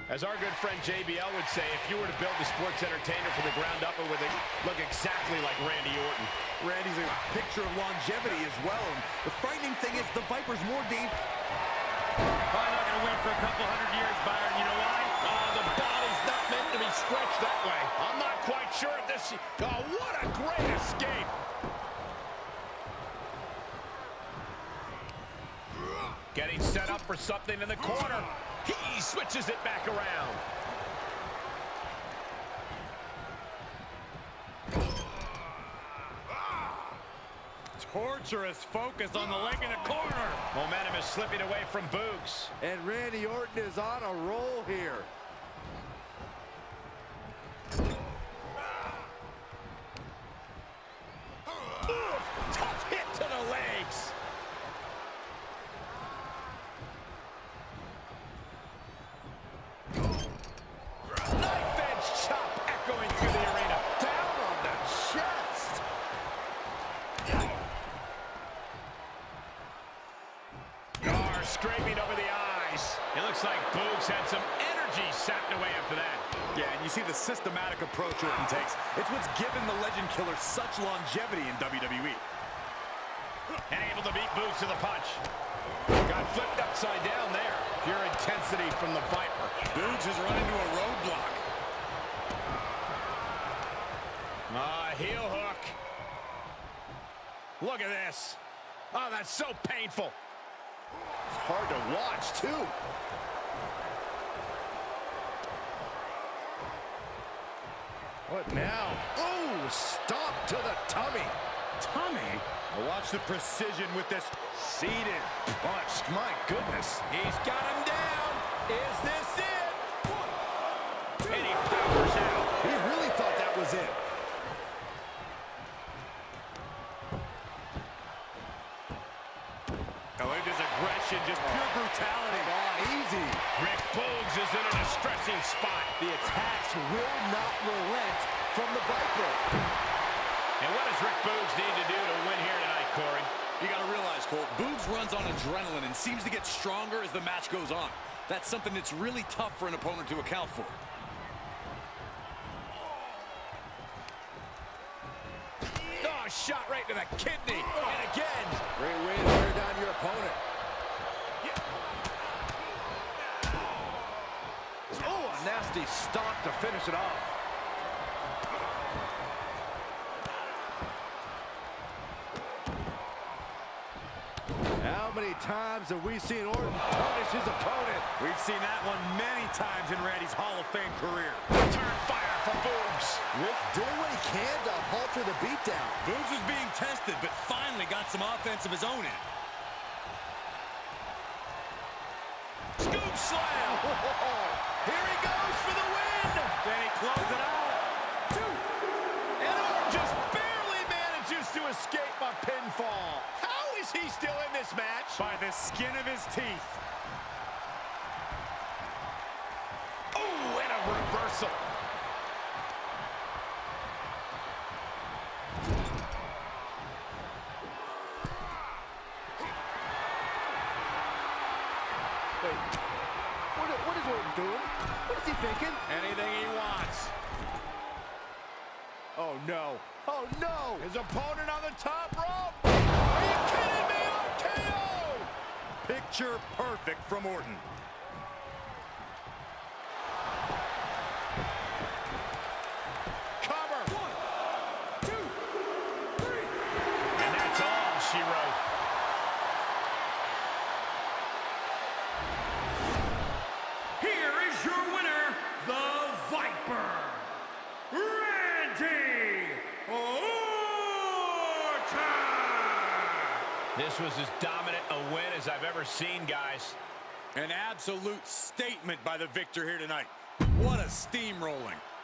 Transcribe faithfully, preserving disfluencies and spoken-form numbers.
As our good friend J B L would say, if you were to build a sports entertainer from the ground up, it would look exactly like Randy Orton. Randy's a picture of longevity as well. And the frightening thing is the Viper's more dangerous. Probably not going to win for a couple hundred years, Byron. You know why? Uh, the body's not meant to be stretched that way. I'm not quite sure if this... Oh, what a great escape. Getting set up for something in the corner. He switches it back around. Torturous focus on the leg in the corner. Momentum is slipping away from Boogs. And Randy Orton is on a roll here. Ooh, tough hit to the legs. Knife edge chop echoing through the arena. Down on the chest. Gar scraping over the eyes. It looks like Boogs had some energy sapped away after that. Yeah, and you see the systematic approach Orton takes. It's what's given the Legend Killer such longevity in W W E. And able to beat Boogs to the punch. Got flipped upside down there. Pure intensity from the Viper. Boogs has run into a roadblock. Ah, heel hook. Look at this. Oh, that's so painful. It's hard to watch, too. What now? Oh, stop to the tummy. Tummy? Well, watch the precision with this seated punch. My goodness. He's got him down. Is this it? One. And he powers out. He really thought that was it. Oh, look at his aggression, just pure brutality. Come on, easy. Rick Boogs is in a distressing spot. The attacks will not relent from the Viper. And what does Rick Boogs need to do to win here tonight, Corey? You got to realize, Cole, Boogs runs on adrenaline and seems to get stronger as the match goes on. That's something that's really tough for an opponent to account for. Oh, shot right to the kidney. And again. Great way to wear down your opponent. Oh, a nasty stomp to finish it off. How many times have we seen Orton punish his opponent? We've seen that one many times in Randy's Hall of Fame career. Turn fire from Boogs. Rick doing what he can to halter the beatdown. Boogs was being tested, but finally got some offense of his own in. Scoop slam. Here he goes for the win. Then he closes it out. Two. And Orton just barely manages to escape a pinfall. How is he still in this match? By the skin of his teeth. Oh, and a reversal. Wait, what, what is Orton doing? What is he thinking? Anything he wants. Oh, no. Oh, no. His opponent on the top rope. Are you kidding me? R K O! Picture perfect from Orton. Cover. One, two, three. And that's all she wrote. Here is your winner, the Viper, Randy Orton! This was as dominant a win as I've ever seen, guys. An absolute statement by the victor here tonight. What a steamrolling.